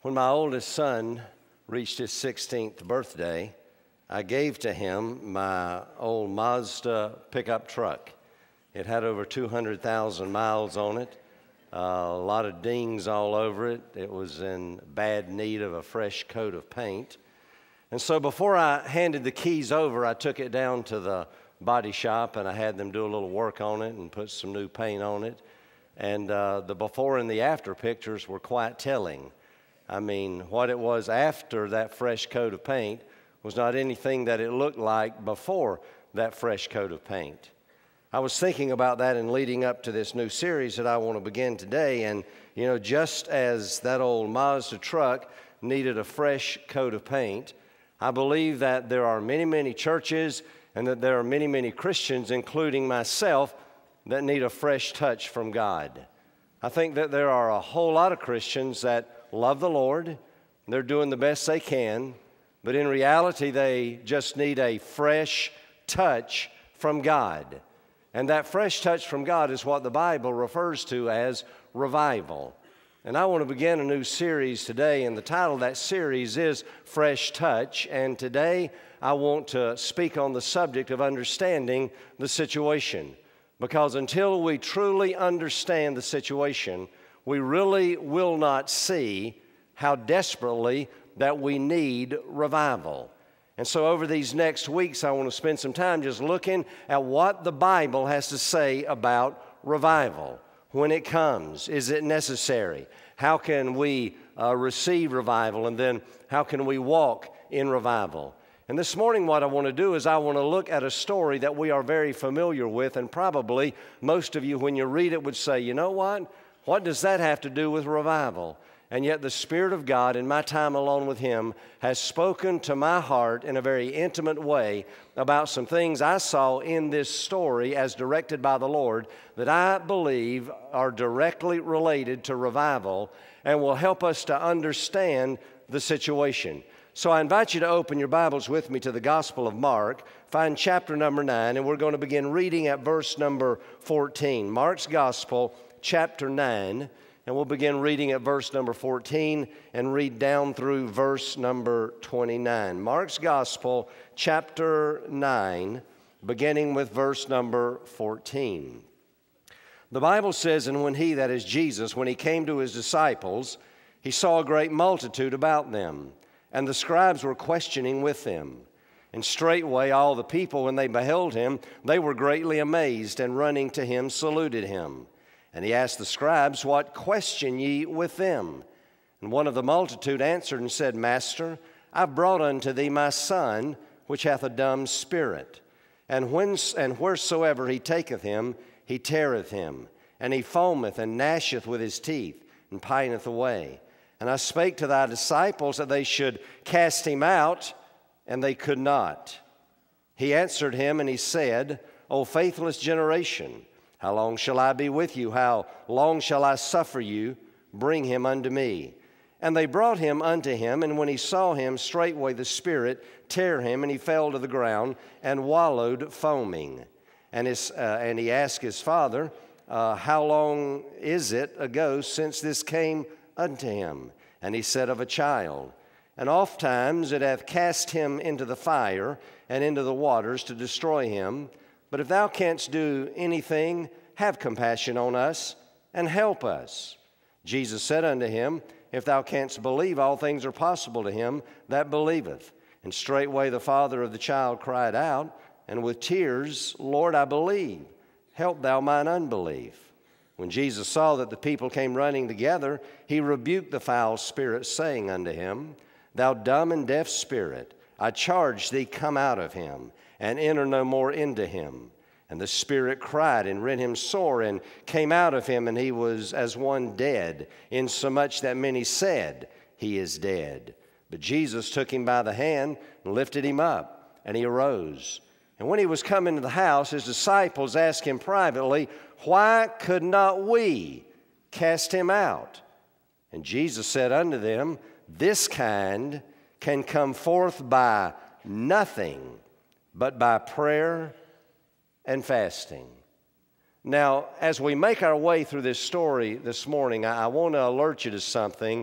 When my oldest son reached his 16th birthday, I gave to him my old Mazda pickup truck. It had over 200,000 miles on it, a lot of dings all over it. It was in bad need of a fresh coat of paint. And so before I handed the keys over, I took it down to the body shop and I had them do a little work on it and put some new paint on it. And the before and the after pictures were quite telling. I mean, what it was after that fresh coat of paint was not anything that it looked like before that fresh coat of paint. I was thinking about that and leading up to this new series that I want to begin today. And, you know, just as that old Mazda truck needed a fresh coat of paint, I believe that there are many, many churches and that there are many, many Christians, including myself, that need a fresh touch from God. I think that there are a whole lot of Christians that love the Lord, they're doing the best they can, but in reality they just need a fresh touch from God. And that fresh touch from God is what the Bible refers to as revival. And I want to begin a new series today, and the title of that series is Fresh Touch. And today I want to speak on the subject of understanding the situation. Because until we truly understand the situation, we really will not see how desperately that we need revival. And so over these next weeks, I want to spend some time just looking at what the Bible has to say about revival. When it comes, is it necessary? How can we receive revival? And then how can we walk in revival? And this morning what I want to do is I want to look at a story that we are very familiar with, and probably most of you when you read it would say, you know what does that have to do with revival? And yet the Spirit of God in my time alone with Him has spoken to my heart in a very intimate way about some things I saw in this story as directed by the Lord that I believe are directly related to revival and will help us to understand the situation. So I invite you to open your Bibles with me to the Gospel of Mark, find chapter number 9, and we're going to begin reading at verse number 14. Mark's Gospel, chapter 9, and we'll begin reading at verse number 14 and read down through verse number 29. Mark's Gospel, chapter 9, beginning with verse number 14. The Bible says, "And when he," that is Jesus, "when he came to his disciples, he saw a great multitude about them, and the scribes were questioning with them. And straightway all the people, when they beheld him, they were greatly amazed, and running to him saluted him. And he asked the scribes, What question ye with them? And one of the multitude answered and said, Master, I've brought unto thee my son, which hath a dumb spirit. And wheresoever he taketh him, he teareth him. And he foameth and gnasheth with his teeth, and pineth away. And I spake to thy disciples that they should cast him out, and they could not. He answered him, and he said, O faithless generation, how long shall I be with you? How long shall I suffer you? Bring him unto me. And they brought him unto him, and when he saw him, straightway the spirit tear him, and he fell to the ground, and wallowed foaming. And he asked his father, How long is it ago since this came unto him? And he said, Of a child. And ofttimes it hath cast him into the fire and into the waters to destroy him. But if thou canst do anything, have compassion on us and help us. Jesus said unto him, If thou canst believe, all things are possible to him that believeth. And straightway the father of the child cried out, and with tears, Lord, I believe. Help thou mine unbelief. When Jesus saw that the people came running together, he rebuked the foul spirit, saying unto him, Thou dumb and deaf spirit, I charge thee, come out of him, and enter no more into him. And the spirit cried and rent him sore, and came out of him, and he was as one dead, insomuch that many said, He is dead. But Jesus took him by the hand and lifted him up, and he arose. And when he was come into the house, his disciples asked him privately, Why could not we cast him out? And Jesus said unto them, This kind can come forth by nothing but by prayer and fasting. Now, as we make our way through this story this morning, I want to alert you to something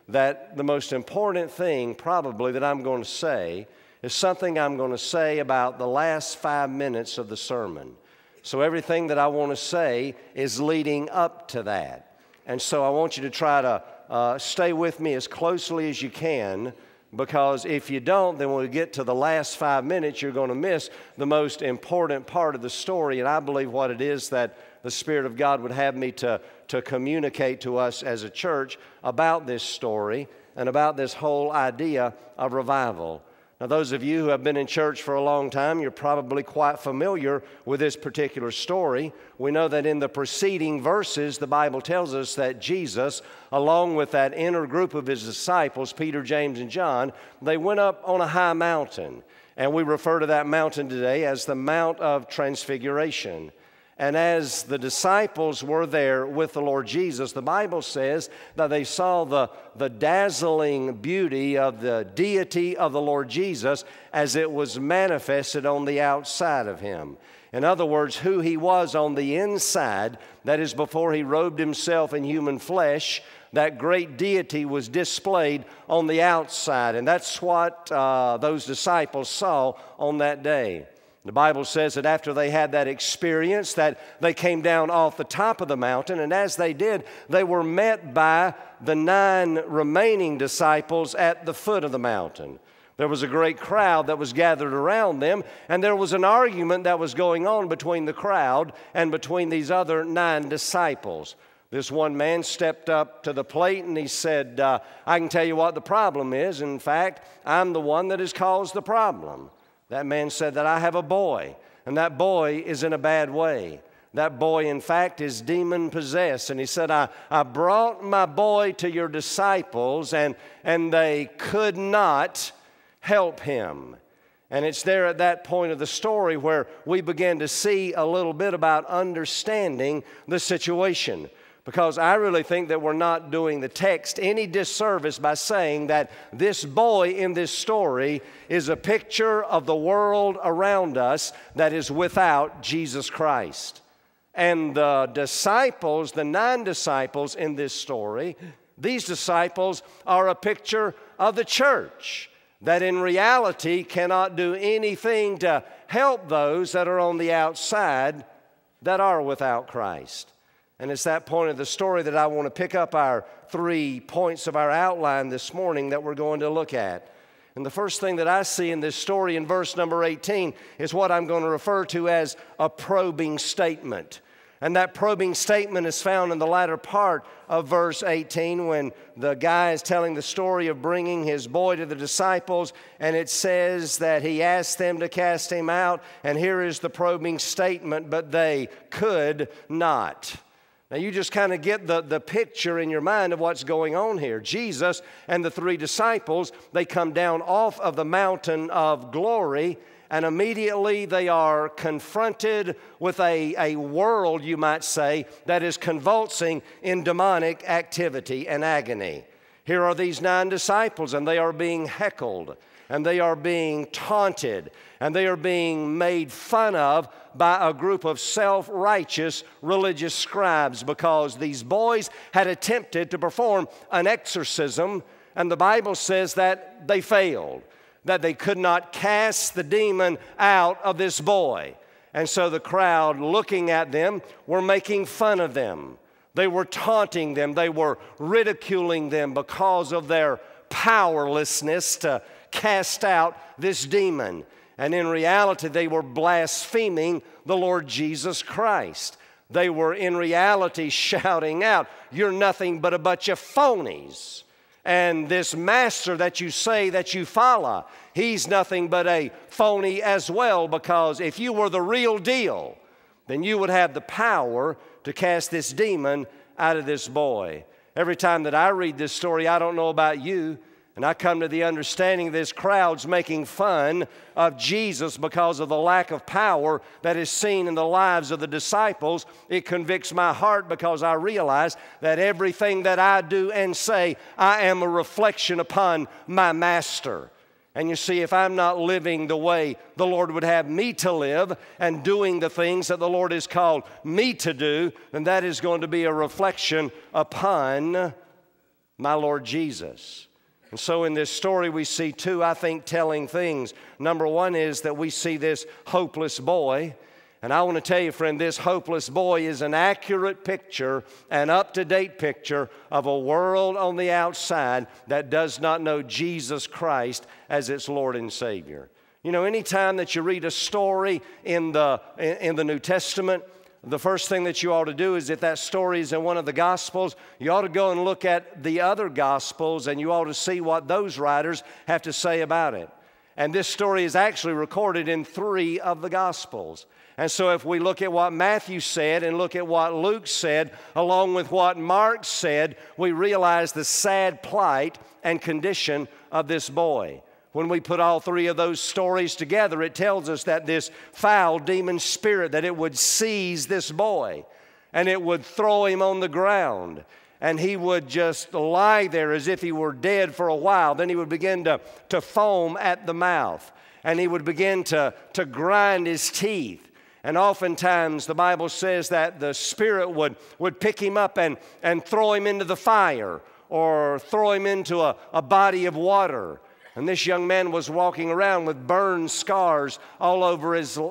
that the most important thing probably that I'm going to say is something I'm going to say about the last 5 minutes of the sermon. So everything that I want to say is leading up to that. And so I want you to try to stay with me as closely as you can, because if you don't, then when we get to the last 5 minutes, you're going to miss the most important part of the story. And I believe what it is that the Spirit of God would have me to communicate to us as a church about this story and about this whole idea of revival. Now, those of you who have been in church for a long time, you're probably quite familiar with this particular story. We know that in the preceding verses, the Bible tells us that Jesus, along with that inner group of his disciples, Peter, James, and John, they went up on a high mountain. And we refer to that mountain today as the Mount of Transfiguration. And as the disciples were there with the Lord Jesus, the Bible says that they saw the dazzling beauty of the deity of the Lord Jesus as it was manifested on the outside of him. In other words, who he was on the inside, that is before he robed himself in human flesh, that great deity was displayed on the outside. And that's what those disciples saw on that day. The Bible says that after they had that experience, that they came down off the top of the mountain, and as they did, they were met by the 9 remaining disciples at the foot of the mountain. There was a great crowd that was gathered around them, and there was an argument that was going on between the crowd and between these other 9 disciples. This one man stepped up to the plate and he said, I can tell you what the problem is. In fact, I'm the one that has caused the problem. That man said that I have a boy, and that boy is in a bad way. That boy, in fact, is demon-possessed. And he said, I brought my boy to your disciples, and they could not help him. And it's there at that point of the story where we begin to see a little bit about understanding the situation. Because I really think that we're not doing the text any disservice by saying that this boy in this story is a picture of the world around us that is without Jesus Christ. And the disciples, the 9 disciples in this story, these disciples are a picture of the church that in reality cannot do anything to help those that are on the outside that are without Christ. And it's that point of the story that I want to pick up our 3 points of our outline this morning that we're going to look at. And the first thing that I see in this story in verse number 18 is what I'm going to refer to as a probing statement. And that probing statement is found in the latter part of verse 18 when the guy is telling the story of bringing his boy to the disciples, and it says that he asked them to cast him out, and here is the probing statement, but they could not. Now, you just kind of get the picture in your mind of what's going on here. Jesus and the 3 disciples, they come down off of the mountain of glory, and immediately they are confronted with a world, you might say, that is convulsing in demonic activity and agony. Here are these 9 disciples, and they are being heckled, and they are being taunted, and they are being made fun of by a group of self-righteous religious scribes because these boys had attempted to perform an exorcism, and the Bible says that they failed, that they could not cast the demon out of this boy. And so the crowd looking at them were making fun of them. They were taunting them. They were ridiculing them because of their powerlessness to cast out this demon. And in reality, they were blaspheming the Lord Jesus Christ. They were in reality shouting out, "You're nothing but a bunch of phonies. And this master that you say that you follow, he's nothing but a phony as well, because if you were the real deal, then you would have the power to cast this demon out of this boy." Every time that I read this story, I don't know about you, and I come to the understanding this crowd's making fun of Jesus because of the lack of power that is seen in the lives of the disciples. It convicts my heart because I realize that everything that I do and say, I am a reflection upon my master. And you see, if I'm not living the way the Lord would have me to live and doing the things that the Lord has called me to do, then that is going to be a reflection upon my Lord Jesus. And so in this story we see two, I think, telling things. Number one is that we see this hopeless boy. And I want to tell you, friend, this hopeless boy is an accurate picture, an up-to-date picture of a world on the outside that does not know Jesus Christ as its Lord and Savior. You know, anytime that you read a story in the New Testament, the first thing that you ought to do is, if that story is in one of the Gospels, you ought to go and look at the other Gospels, and you ought to see what those writers have to say about it. And this story is actually recorded in 3 of the Gospels. And so if we look at what Matthew said and look at what Luke said, along with what Mark said, we realize the sad plight and condition of this boy. When we put all 3 of those stories together, it tells us that this foul demon spirit, that it would seize this boy and it would throw him on the ground, and he would just lie there as if he were dead for a while. Then he would begin to foam at the mouth, and he would begin to grind his teeth. And oftentimes the Bible says that the spirit would pick him up and throw him into the fire, or throw him into a body of water. And this young man was walking around with burn scars all over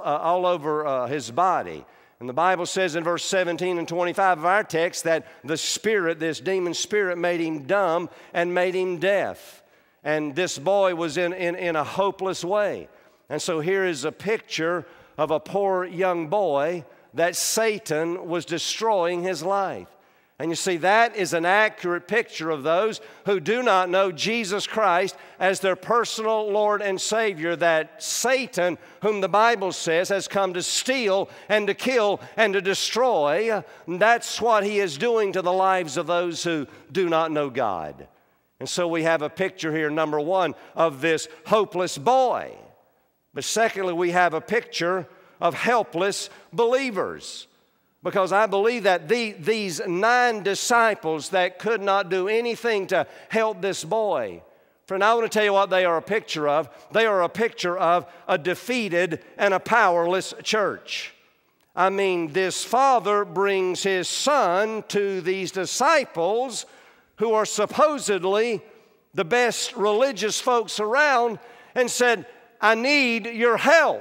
his body. And the Bible says in verse 17 and 25 of our text that the spirit, this demon spirit, made him dumb and made him deaf. And this boy was in a hopeless way. And so here is a picture of a poor young boy that Satan was destroying his life. And you see, that is an accurate picture of those who do not know Jesus Christ as their personal Lord and Savior, that Satan, whom the Bible says has come to steal and to kill and to destroy, that's what he is doing to the lives of those who do not know God. And so we have a picture here, number one, of this hopeless boy. But secondly, we have a picture of helpless believers. Because I believe that these 9 disciples that could not do anything to help this boy, friend, I want to tell you what they are a picture of. They are a picture of a defeated and a powerless church. I mean, this father brings his son to these disciples who are supposedly the best religious folks around and said, I need your help.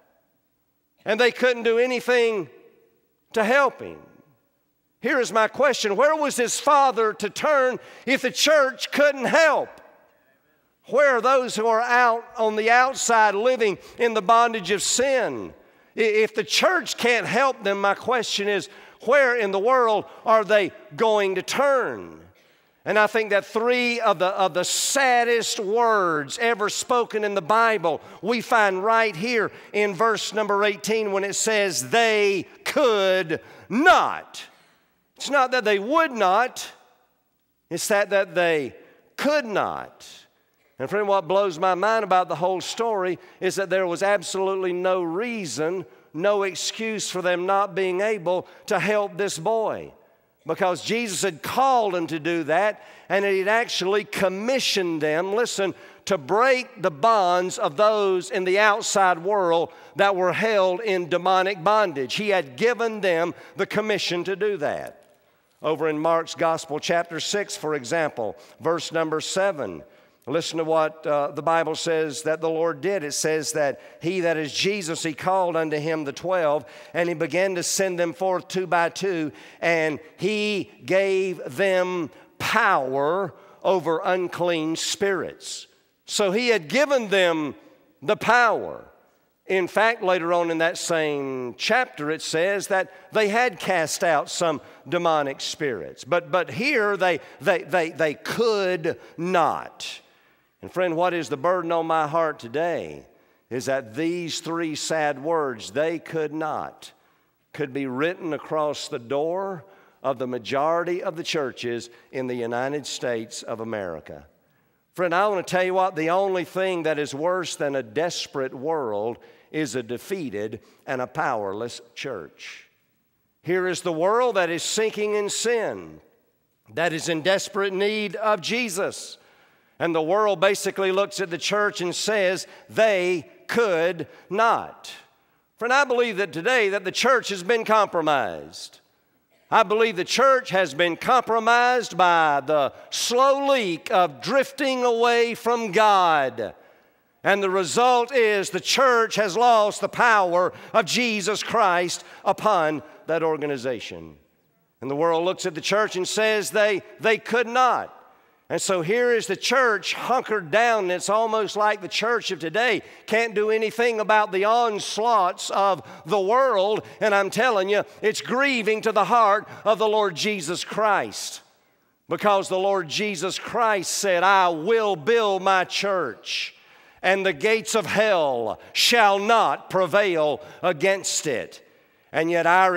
And they couldn't do anything to help him. Here is my question. Where was his father to turn if the church couldn't help? Where are those who are out on the outside living in the bondage of sin? If the church can't help them, my question is, where in the world are they going to turn? And I think that 3 of the saddest words ever spoken in the Bible we find right here in verse number 18 when it says, they could not. It's not that they would not, it's that they could not. And friend, what blows my mind about the whole story is that there was absolutely no reason, no excuse for them not being able to help this boy. Because Jesus had called them to do that, and He had actually commissioned them, listen, to break the bonds of those in the outside world that were held in demonic bondage. He had given them the commission to do that. Over in Mark's Gospel, chapter 6, for example, verse number 7. Listen to what the Bible says that the Lord did. It says that He, that is Jesus, He called unto Him the 12, and He began to send them forth 2 by 2, and He gave them power over unclean spirits. So He had given them the power. In fact, later on in that same chapter, it says that they had cast out some demonic spirits. But here they could not. And friend, what is the burden on my heart today is that these 3 sad words, they could not, could be written across the door of the majority of the churches in the United States of America. Friend, I want to tell you what, the only thing that is worse than a desperate world is a defeated and a powerless church. Here is the world that is sinking in sin, that is in desperate need of Jesus. And the world basically looks at the church and says, they could not. Friend, I believe that today that the church has been compromised. I believe the church has been compromised by the slow leak of drifting away from God. And the result is the church has lost the power of Jesus Christ upon that organization. And the world looks at the church and says they could not. And so here is the church hunkered down, and it's almost like the church of today can't do anything about the onslaughts of the world. And I'm telling you, it's grieving to the heart of the Lord Jesus Christ. Because the Lord Jesus Christ said, I will build my church, and the gates of hell shall not prevail against it. And yet our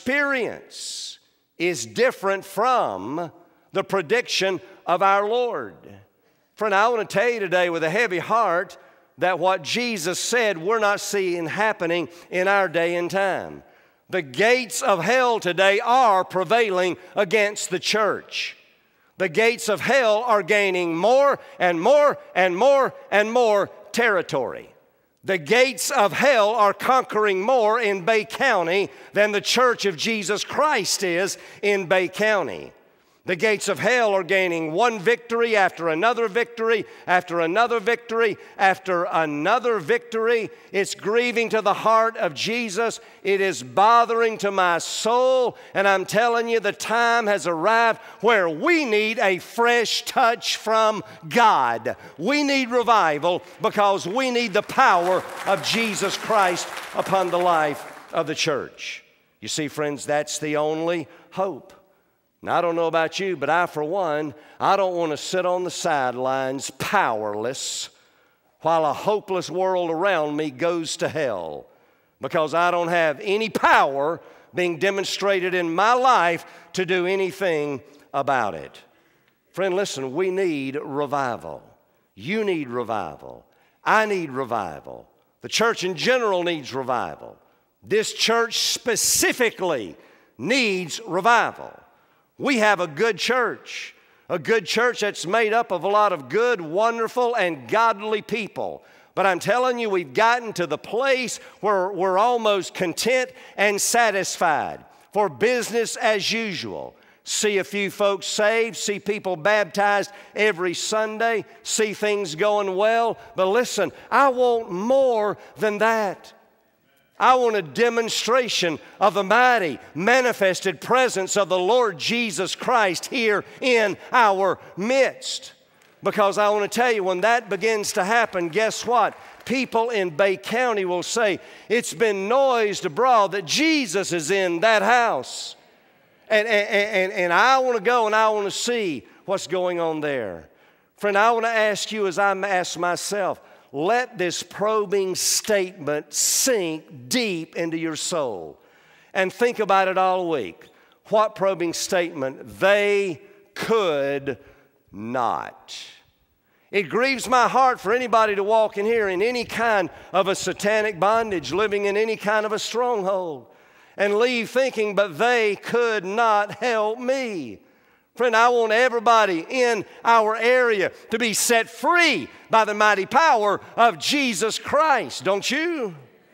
experience is different from the prediction of our Lord. Friend, I want to tell you today with a heavy heart that what Jesus said we're not seeing happening in our day and time. The gates of hell today are prevailing against the church. The gates of hell are gaining more and more and more and more territory. The gates of hell are conquering more in Bay County than the Church of Jesus Christ is in Bay County. The gates of hell are gaining one victory after another victory, after another victory, after another victory. It's grieving to the heart of Jesus. It is bothering to my soul. And I'm telling you, the time has arrived where we need a fresh touch from God. We need revival because we need the power of Jesus Christ upon the life of the church. You see, friends, that's the only hope. Now, I don't know about you, but I, for one, I don't want to sit on the sidelines powerless while a hopeless world around me goes to hell, because I don't have any power being demonstrated in my life to do anything about it. Friend, listen, we need revival. You need revival. I need revival. The church in general needs revival. This church specifically needs revival. We have a good church that's made up of a lot of good, wonderful, and godly people. But I'm telling you, we've gotten to the place where we're almost content and satisfied for business as usual. See a few folks saved, see people baptized every Sunday, see things going well. But listen, I want more than that. I want a demonstration of the mighty, manifested presence of the Lord Jesus Christ here in our midst. Because I want to tell you, when that begins to happen, guess what? People in Bay County will say, it's been noised abroad that Jesus is in that house. And I want to go and I want to see what's going on there. Friend, I want to ask you, as I ask myself, let this probing statement sink deep into your soul. And think about it all week. What probing statement? They could not. It grieves my heart for anybody to walk in here in any kind of a satanic bondage, living in any kind of a stronghold, and leave thinking, but they could not help me. Friend, I want everybody in our area to be set free by the mighty power of Jesus Christ, don't you?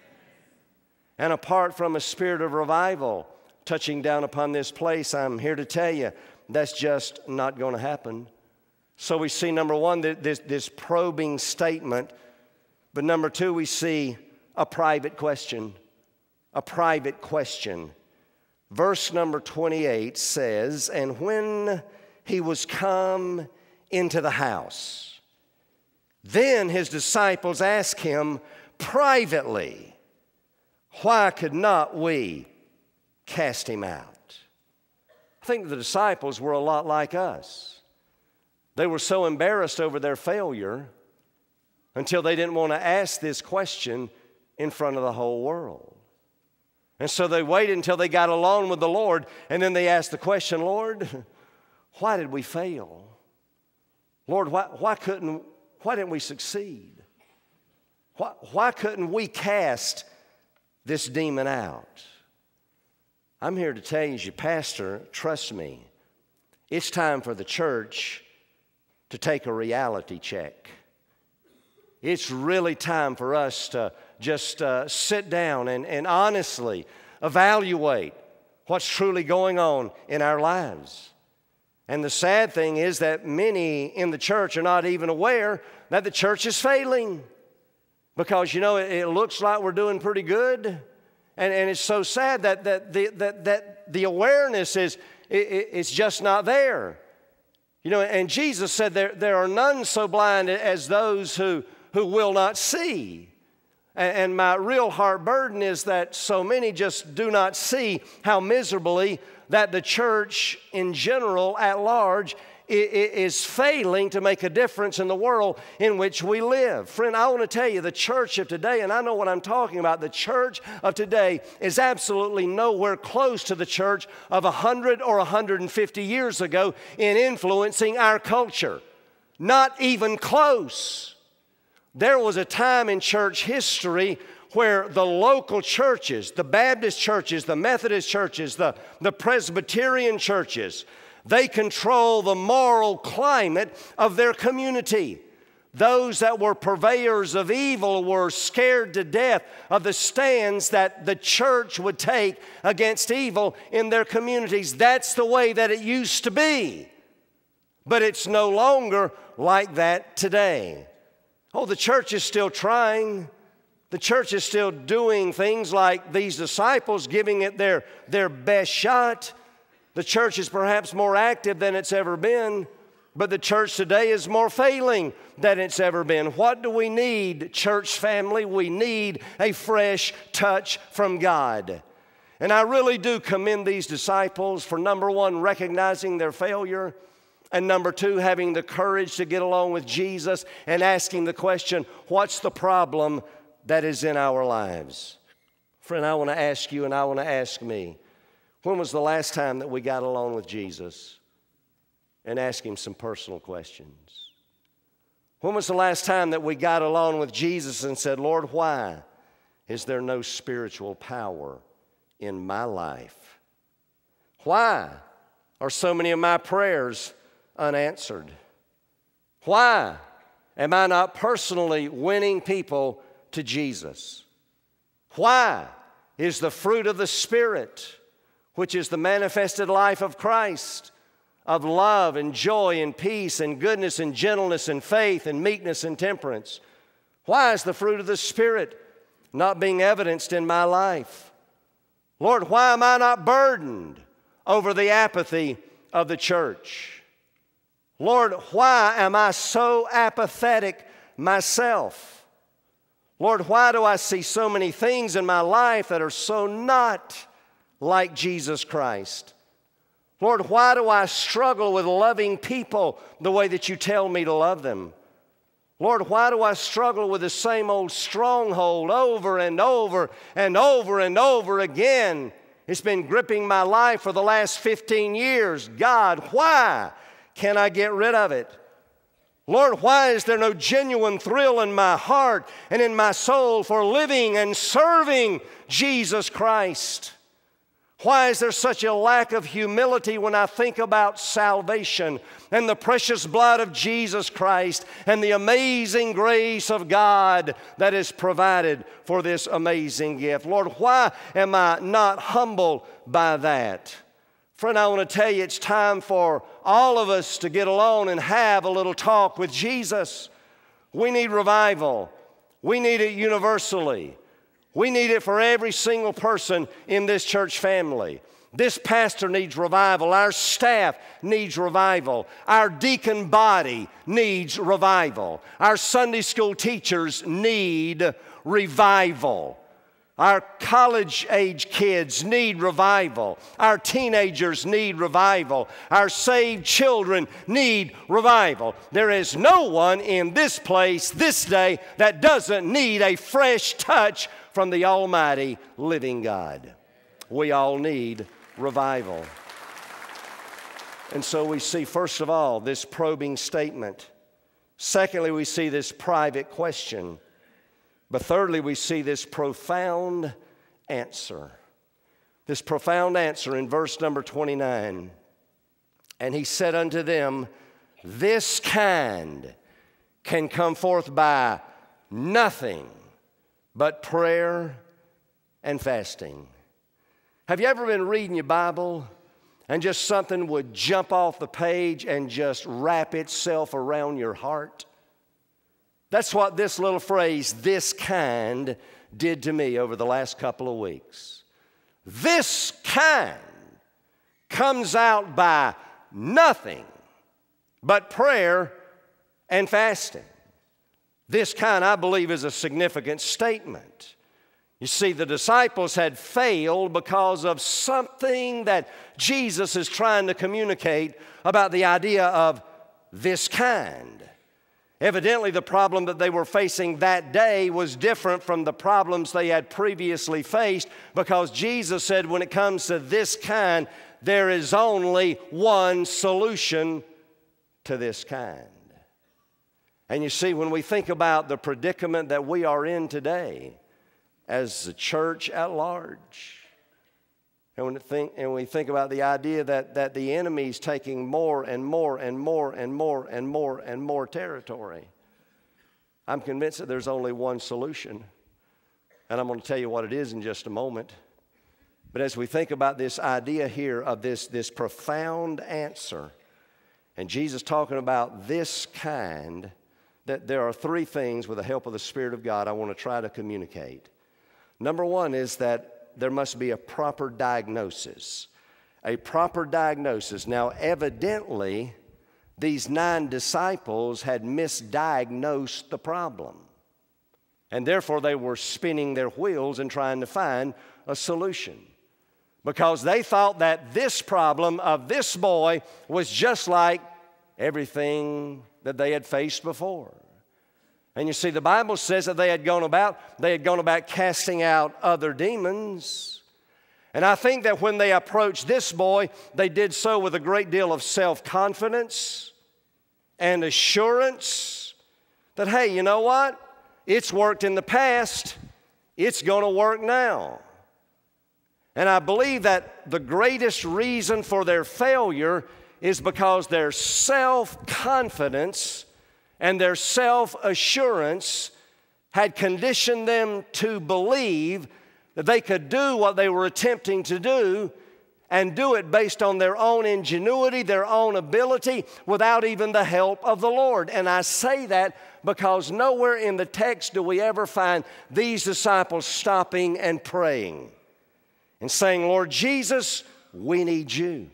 And apart from a spirit of revival touching down upon this place, I'm here to tell you that's just not going to happen. So we see, number one, this probing statement. But number two, we see a private question. A private question. Verse number 28 says, and when he was come into the house, then his disciples asked him privately, why could not we cast him out? I think the disciples were a lot like us. They were so embarrassed over their failure until they didn't want to ask this question in front of the whole world. And so they waited until they got alone with the Lord, and then they asked the question, Lord, why did we fail? Lord, why didn't we succeed? Why couldn't we cast this demon out? I'm here to tell you as your pastor, trust me, it's time for the church to take a reality check. It's really time for us to just sit down and honestly evaluate what's truly going on in our lives. And the sad thing is that many in the church are not even aware that the church is failing. Because, it looks like we're doing pretty good. And it's so sad that the awareness is just not there. And Jesus said there are none so blind as those who will not see. And my real heart burden is that so many just do not see how miserably that the church in general at large is failing to make a difference in the world in which we live. Friend, I want to tell you, the church of today, and I know what I'm talking about, the church of today is absolutely nowhere close to the church of 100 or 150 years ago in influencing our culture. Not even close. There was a time in church history where the local churches, the Baptist churches, the Methodist churches, the Presbyterian churches, they control the moral climate of their community. Those that were purveyors of evil were scared to death of the stands that the church would take against evil in their communities. That's the way that it used to be. But it's no longer like that today. Oh, the church is still trying. The church is still doing things like these disciples, giving it their best shot. The church is perhaps more active than it's ever been, but the church today is more failing than it's ever been. What do we need, church family? We need a fresh touch from God. And I really do commend these disciples for, number one, recognizing their failure, and number two, having the courage to get along with Jesus and asking the question, what's the problem that is in our lives? Friend, I want to ask you and I want to ask me, when was the last time that we got along with Jesus and asked Him some personal questions? When was the last time that we got along with Jesus and said, Lord, why is there no spiritual power in my life? Why are so many of my prayers unanswered? Why am I not personally winning people to Jesus? Why is the fruit of the Spirit, which is the manifested life of Christ, of love and joy and peace and goodness and gentleness and faith and meekness and temperance, why is the fruit of the Spirit not being evidenced in my life? Lord, why am I not burdened over the apathy of the church? Lord, why am I so apathetic myself? Lord, why do I see so many things in my life that are so not like Jesus Christ? Lord, why do I struggle with loving people the way that you tell me to love them? Lord, why do I struggle with the same old stronghold over and over and over and over again? It's been gripping my life for the last 15 years. God, why can I get rid of it? Lord, why is there no genuine thrill in my heart and in my soul for living and serving Jesus Christ? Why is there such a lack of humility when I think about salvation and the precious blood of Jesus Christ and the amazing grace of God that is provided for this amazing gift? Lord, why am I not humbled by that? Friend, I want to tell you it's time for all of us to get alone and have a little talk with Jesus. We need revival. We need it universally. We need it for every single person in this church family. This pastor needs revival. Our staff needs revival. Our deacon body needs revival. Our Sunday school teachers need revival. Our college-age kids need revival. Our teenagers need revival. Our saved children need revival. There is no one in this place this day that doesn't need a fresh touch from the almighty living God. We all need revival. And so we see, first of all, this probing statement. Secondly, we see this private question. But thirdly, we see this profound answer. This profound answer in verse number 29. And he said unto them, this kind can come forth by nothing but prayer and fasting. Have you ever been reading your Bible and just something would jump off the page and just wrap itself around your heart? That's what this little phrase, "this kind," did to me over the last couple of weeks. This kind comes out by nothing but prayer and fasting. This kind, I believe, is a significant statement. You see, the disciples had failed because of something that Jesus is trying to communicate about the idea of this kind. Evidently, the problem that they were facing that day was different from the problems they had previously faced, because Jesus said when it comes to this kind, there is only one solution to this kind. And you see, when we think about the predicament that we are in today as the church at large, and we think about the idea that the enemy is taking more and more and more and more and more and more territory, I'm convinced that there's only one solution. And I'm going to tell you what it is in just a moment. But as we think about this idea here of this profound answer, and Jesus talking about this kind, that there are three things with the help of the Spirit of God I want to try to communicate. Number one is that there must be a proper diagnosis. A proper diagnosis. Now, evidently, these 9 disciples had misdiagnosed the problem. And therefore, they were spinning their wheels and trying to find a solution. Because they thought that this problem of this boy was just like everything that they had faced before. And you see, the Bible says that they had gone about casting out other demons. And I think that when they approached this boy, they did so with a great deal of self-confidence and assurance that, hey, you know what? It's worked in the past. It's going to work now. And I believe that the greatest reason for their failure is because their self-confidence and their self-assurance had conditioned them to believe that they could do what they were attempting to do and do it based on their own ingenuity, their own ability, without even the help of the Lord. And I say that because nowhere in the text do we ever find these disciples stopping and praying and saying, Lord Jesus, we need you.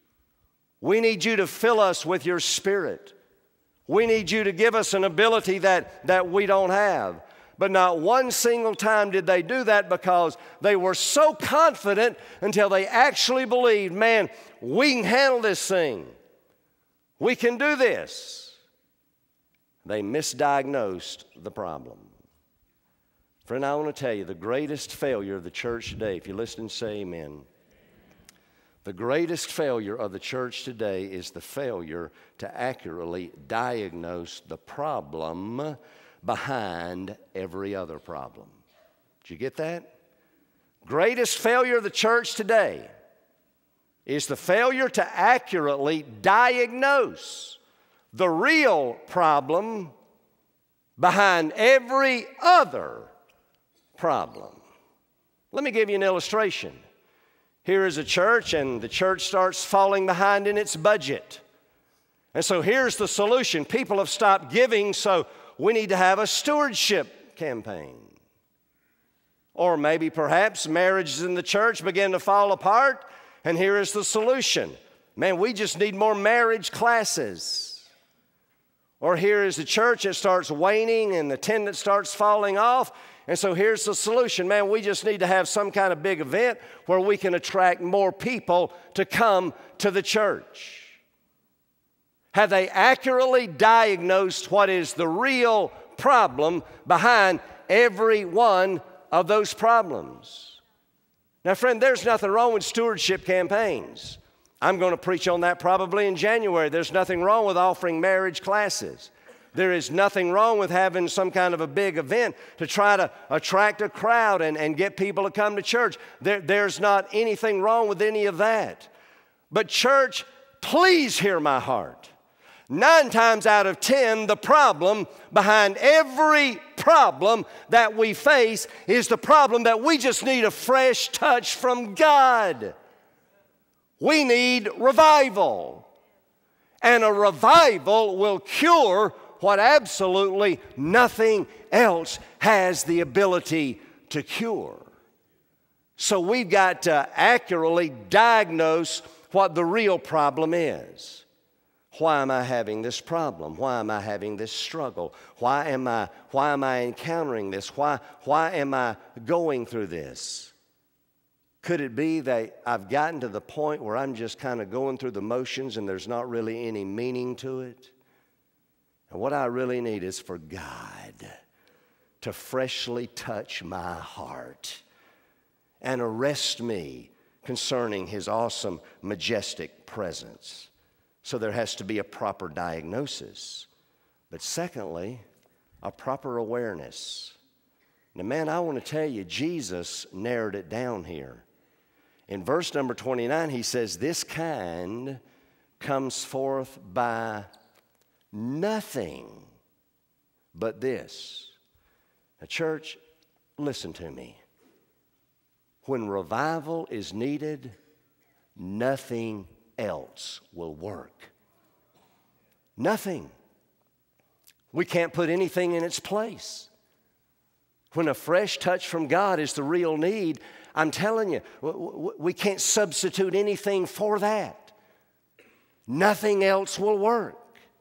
We need you to fill us with your Spirit. We need you to give us an ability that we don't have. But not one single time did they do that, because they were so confident until they actually believed, man, we can handle this thing. We can do this. They misdiagnosed the problem. Friend, I want to tell you, the greatest failure of the church today, if you listen, say amen. The greatest failure of the church today is the failure to accurately diagnose the problem behind every other problem. Did you get that? Greatest failure of the church today is the failure to accurately diagnose the real problem behind every other problem. Let me give you an illustration. Here is a church, and the church starts falling behind in its budget. And so here's the solution. People have stopped giving, so we need to have a stewardship campaign. Or maybe perhaps marriages in the church begin to fall apart, and here is the solution. Man, we just need more marriage classes. Or here is the church that starts waning and the attendance starts falling off, and so here's the solution. Man, we just need to have some kind of big event where we can attract more people to come to the church. Have they accurately diagnosed what is the real problem behind every one of those problems? Now, friend, there's nothing wrong with stewardship campaigns. I'm going to preach on that probably in January. There's nothing wrong with offering marriage classes. There is nothing wrong with having some kind of a big event to try to attract a crowd and get people to come to church. There's not anything wrong with any of that. But church, please hear my heart. 9 times out of 10, the problem behind every problem that we face is the problem that we just need a fresh touch from God. We need revival. And a revival will cure what absolutely nothing else has the ability to cure. So we've got to accurately diagnose what the real problem is. Why am I having this problem? Why am I having this struggle? Why am I encountering this? Why am I going through this? Could it be that I've gotten to the point where I'm just kind of going through the motions and there's not really any meaning to it? And what I really need is for God to freshly touch my heart and arrest me concerning His awesome, majestic presence. So there has to be a proper diagnosis. But secondly, a proper awareness. Now, man, I want to tell you, Jesus narrowed it down here. In verse number 29, He says, this kind comes forth by nothing but this. Now, church, listen to me. When revival is needed, nothing else will work. Nothing. We can't put anything in its place. When a fresh touch from God is the real need, I'm telling you, we can't substitute anything for that. Nothing else will work.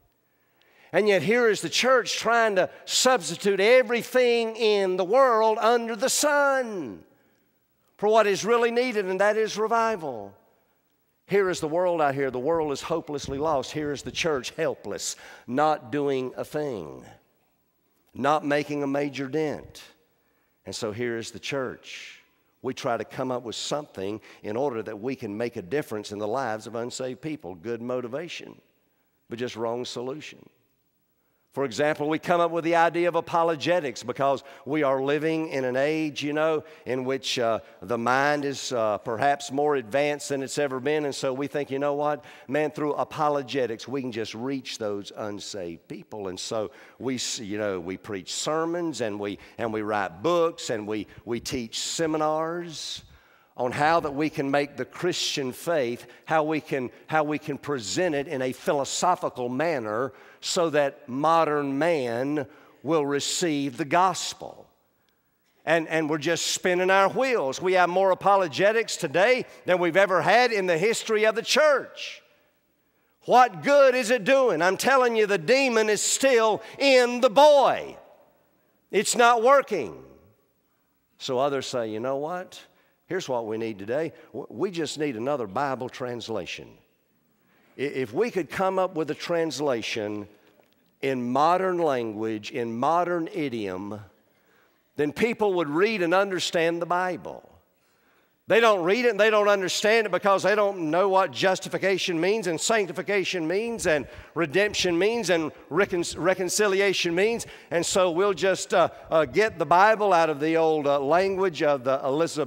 And yet here is the church trying to substitute everything in the world under the sun for what is really needed, and that is revival. Here is the world out here. The world is hopelessly lost. Here is the church helpless, not doing a thing, not making a major dent. And so here is the church. We try to come up with something in order that we can make a difference in the lives of unsaved people. Good motivation, but just wrong solution. For example, we come up with the idea of apologetics because we are living in an age, in which the mind is perhaps more advanced than it's ever been. And so we think, you know what, man, through apologetics, we can just reach those unsaved people. And so we preach sermons and we write books and we teach seminars on how that we can make the Christian faith, how we can present it in a philosophical manner so that modern man will receive the gospel. And we're just spinning our wheels. We have more apologetics today than we've ever had in the history of the church. What good is it doing? I'm telling you, the demon is still in the boy. It's not working. So others say, you know what? Here's what we need today. We just need another Bible translation. If we could come up with a translation in modern language, in modern idiom, then people would read and understand the Bible. They don't read it and they don't understand it because they don't know what justification means and sanctification means and redemption means and reconciliation means. And so we'll just get the Bible out of the old language of the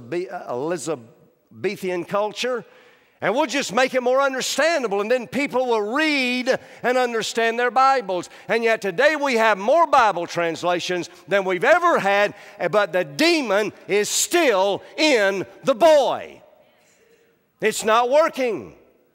Elizabethan culture, and we'll just make it more understandable, and then people will read and understand their Bibles. And yet today we have more Bible translations than we've ever had, but the demon is still in the boy. It's not working.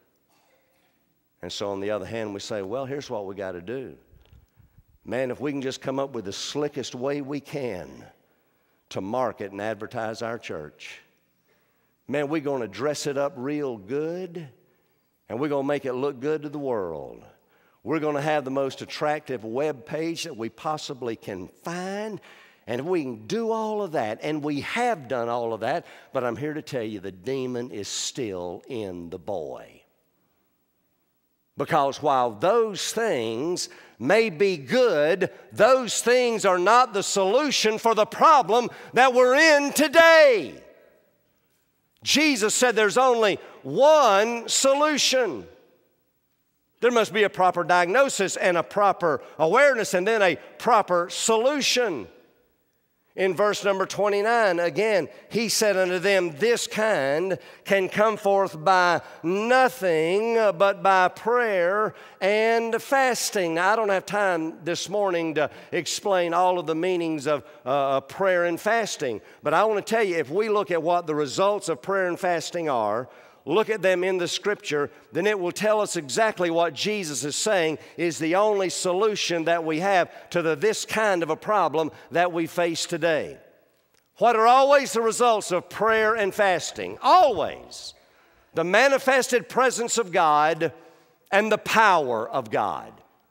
And so on the other hand, we say, well, here's what we got to do. Man, if we can just come up with the slickest way we can to market and advertise our church, man, we're going to dress it up real good, and we're going to make it look good to the world. We're going to have the most attractive web page that we possibly can find, and if we can do all of that, and we have done all of that, but I'm here to tell you the demon is still in the boy. Because while those things may be good, those things are not the solution for the problem that we're in today. Jesus said there's only one solution. There must be a proper diagnosis and a proper awareness and then a proper solution. In verse number 29, again, he said unto them, this kind can come forth by nothing but by prayer and fasting. Now, I don't have time this morning to explain all of the meanings of prayer and fasting, but I want to tell you, if we look at what the results of prayer and fasting are, look at them in the Scripture, then it will tell us exactly what Jesus is saying is the only solution that we have to this kind of a problem that we face today. What are always the results of prayer and fasting? Always. The manifested presence of God and the power of God.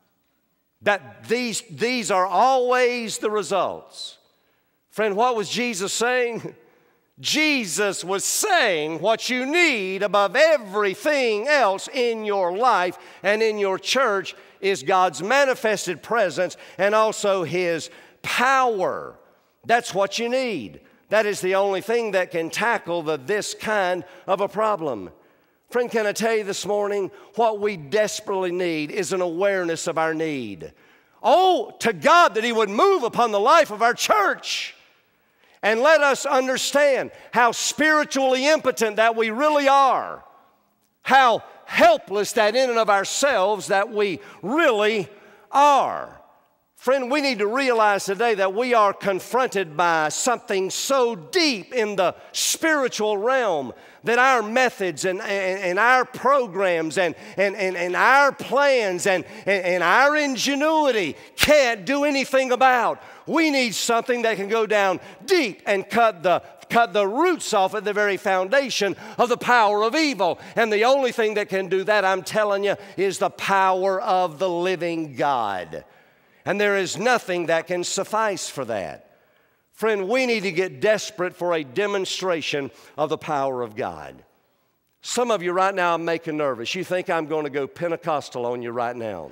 That these are always the results. Friend, what was Jesus saying? Jesus was saying what you need above everything else in your life and in your church is God's manifested presence and also His power. That's what you need. That is the only thing that can tackle this kind of a problem. Friend, can I tell you this morning, what we desperately need is an awareness of our need. Oh, to God that He would move upon the life of our church. And let us understand how spiritually impotent that we really are. How helpless that in and of ourselves that we really are. Friend, we need to realize today that we are confronted by something so deep in the spiritual realm that our methods and our programs and our plans and our ingenuity can't do anything about. We need something that can go down deep and cut the roots off at the very foundation of the power of evil. And the only thing that can do that, I'm telling you, is the power of the living God. And there is nothing that can suffice for that. Friend, we need to get desperate for a demonstration of the power of God. Some of you right now I'm making nervous. You think I'm going to go Pentecostal on you right now.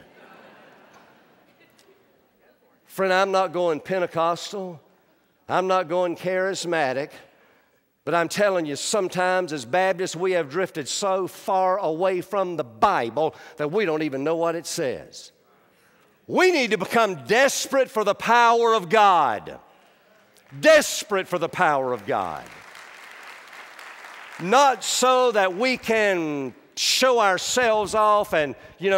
Friend, I'm not going Pentecostal. I'm not going charismatic. But I'm telling you, sometimes as Baptists, we have drifted so far away from the Bible that we don't even know what it says. We need to become desperate for the power of God. Desperate for the power of God. Not so that we can show ourselves off and,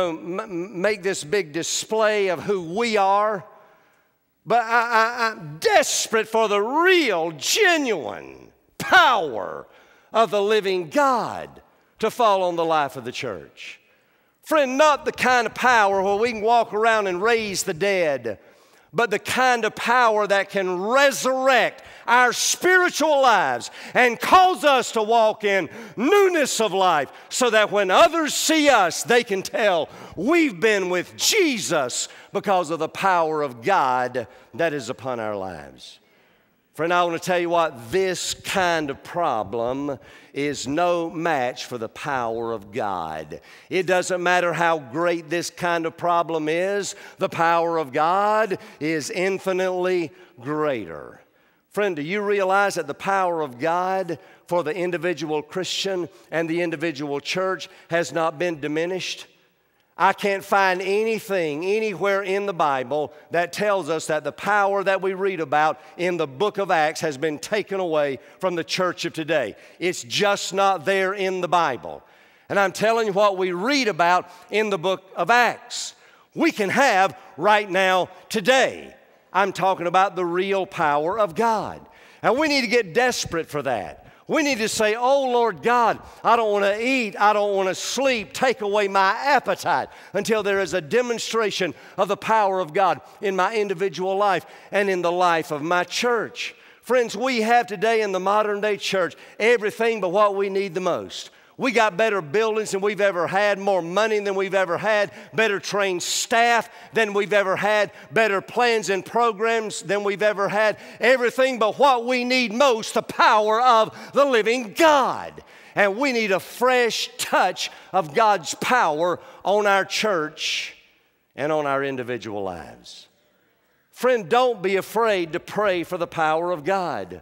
make this big display of who we are. But I'm desperate for the real, genuine power of the living God to fall on the life of the church. Friend, not the kind of power where we can walk around and raise the dead, but the kind of power that can resurrect our spiritual lives and cause us to walk in newness of life so that when others see us, they can tell we've been with Jesus because of the power of God that is upon our lives. Friend, I want to tell you what, this kind of problem is no match for the power of God. It doesn't matter how great this kind of problem is, the power of God is infinitely greater. Friend, do you realize that the power of God for the individual Christian and the individual church has not been diminished? I can't find anything anywhere in the Bible that tells us that the power that we read about in the book of Acts has been taken away from the church of today. It's just not there in the Bible. And I'm telling you what we read about in the book of Acts, we can have right now today. I'm talking about the real power of God. And we need to get desperate for that. We need to say, oh, Lord God, I don't want to eat, I don't want to sleep, take away my appetite until there is a demonstration of the power of God in my individual life and in the life of my church. Friends, we have today in the modern day church everything but what we need the most. We got better buildings than we've ever had, more money than we've ever had, better trained staff than we've ever had, better plans and programs than we've ever had. Everything but what we need most, the power of the living God. And we need a fresh touch of God's power on our church and on our individual lives. Friend, don't be afraid to pray for the power of God.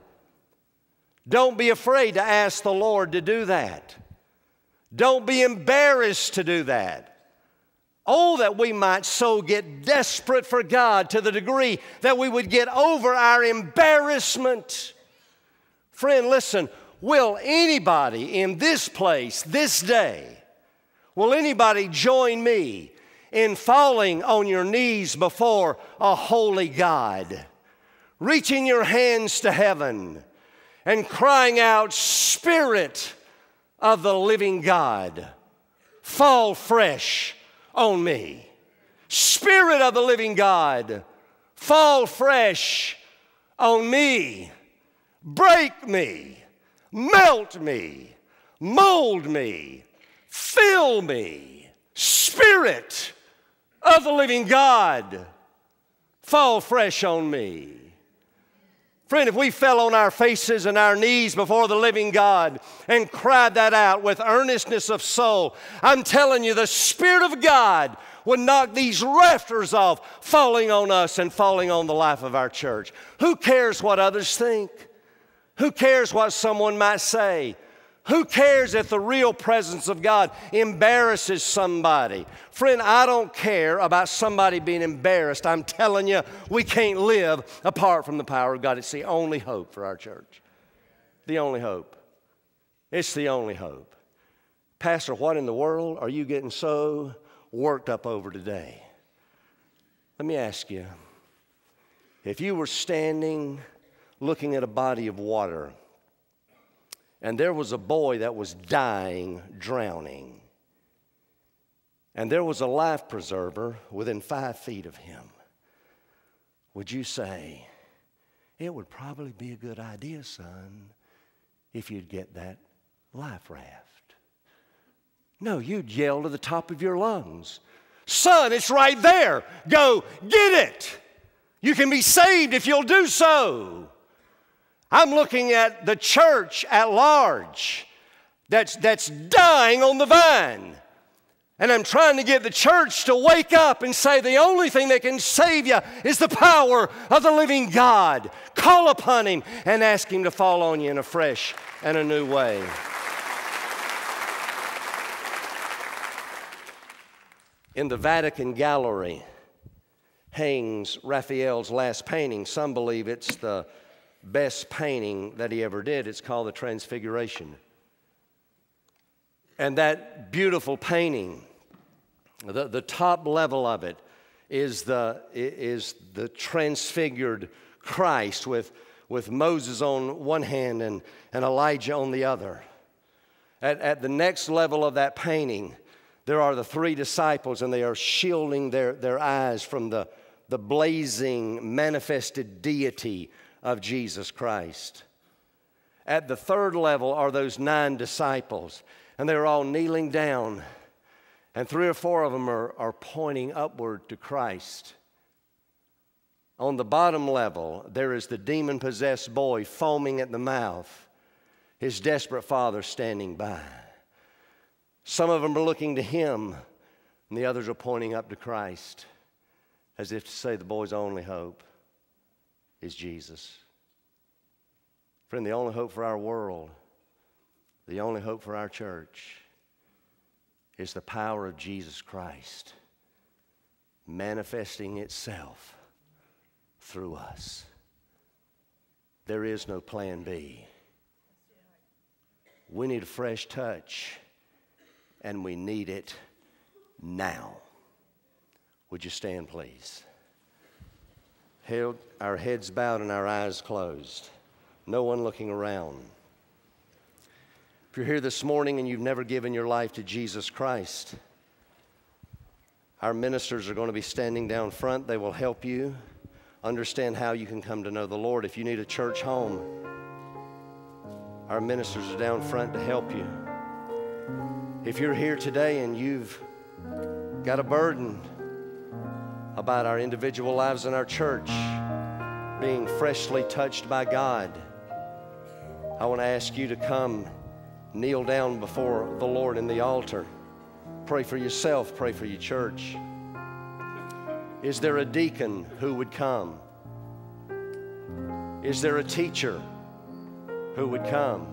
Don't be afraid to ask the Lord to do that. Don't be embarrassed to do that. Oh, that we might so get desperate for God to the degree that we would get over our embarrassment. Friend, listen, will anybody in this place, this day, will anybody join me in falling on your knees before a holy God, reaching your hands to heaven and crying out, Spirit of the living God, fall fresh on me. Spirit of the living God, fall fresh on me. Break me, melt me, mold me, fill me. Spirit of the living God, fall fresh on me. Friend, if we fell on our faces and our knees before the living God and cried that out with earnestness of soul, I'm telling you, the Spirit of God would knock these rafters off, falling on us and falling on the life of our church. Who cares what others think? Who cares what someone might say? Who cares if the real presence of God embarrasses somebody? Friend, I don't care about somebody being embarrassed. I'm telling you, we can't live apart from the power of God. It's the only hope for our church. The only hope. It's the only hope. Pastor, what in the world are you getting so worked up over today? Let me ask you, if you were standing looking at a body of water, and there was a boy that was dying, drowning, and there was a life preserver within 5 feet of him, would you say, it would probably be a good idea, son, if you'd get that life raft? No, you'd yell to the top of your lungs, son, it's right there. Go get it. You can be saved if you'll do so. I'm looking at the church at large that's dying on the vine. And I'm trying to get the church to wake up and say the only thing that can save you is the power of the living God. Call upon Him and ask Him to fall on you in a fresh and a new way. In the Vatican gallery hangs Raphael's last painting. Some believe it's the best painting that he ever did. It's called the Transfiguration. And that beautiful painting, the top level of it is the transfigured Christ with Moses on one hand and Elijah on the other. At the next level of that painting, there are the 3 disciples, and they are shielding their eyes from the blazing, manifested deity of Jesus Christ. At the 3rd level are those 9 disciples, and they're all kneeling down, and 3 or 4 of them are pointing upward to Christ. On the bottom level, there is the demon-possessed boy foaming at the mouth, his desperate father standing by. Some of them are looking to him, and the others are pointing up to Christ, as if to say the boy's only hope is Jesus. Friend, the only hope for our world, the only hope for our church is the power of Jesus Christ manifesting itself through us. There is no plan B. We need a fresh touch, and we need it now. Would you stand, please? Our heads bowed and our eyes closed. No one looking around. If you're here this morning and you've never given your life to Jesus Christ, our ministers are going to be standing down front. They will help you understand how you can come to know the Lord. If you need a church home, our ministers are down front to help you. If you're here today and you've got a burden about our individual lives in our church being freshly touched by God, I want to ask you to come kneel down before the Lord in the altar. Pray for yourself, pray for your church. Is there a deacon who would come? Is there a teacher who would come?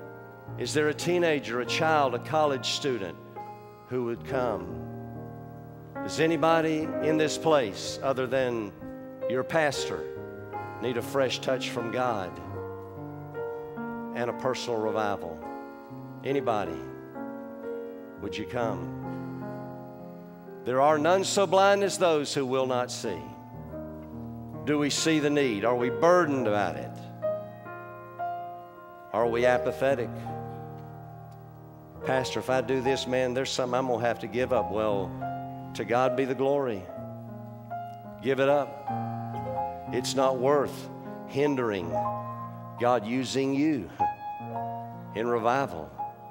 Is there a teenager, a child, a college student who would come? Does anybody in this place, other than your pastor, need a fresh touch from God and a personal revival? Anybody? Would you come? There are none so blind as those who will not see. Do we see the need? Are we burdened about it? Are we apathetic? Pastor, if I do this, man, there's something I'm going to have to give up. Well, to God be the glory. Give it up. It's not worth hindering God using you in revival.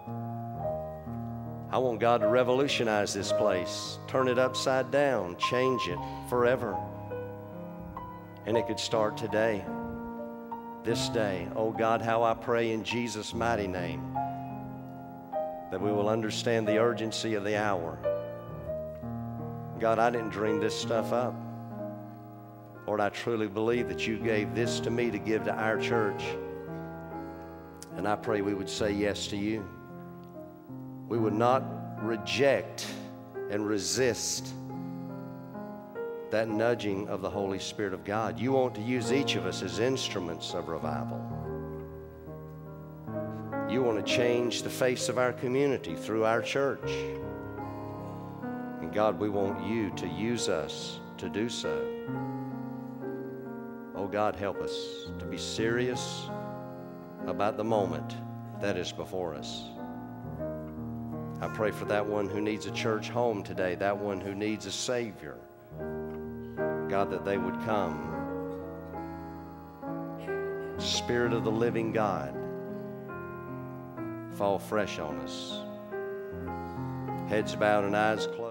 I want God to revolutionize this place, turn it upside down, change it forever. And it could start today, this day. Oh God, how I pray in Jesus' mighty name that we will understand the urgency of the hour. God, I didn't dream this stuff up. Lord, I truly believe that you gave this to me to give to our church. And I pray we would say yes to you. We would not reject and resist that nudging of the Holy Spirit of God. You want to use each of us as instruments of revival. You want to change the face of our community through our church. And God, we want you to use us to do so. Oh God, help us to be serious about the moment that is before us. I pray for that one who needs a church home today, that one who needs a Savior. God, that they would come. Spirit of the living God, fall fresh on us. Heads bowed and eyes closed.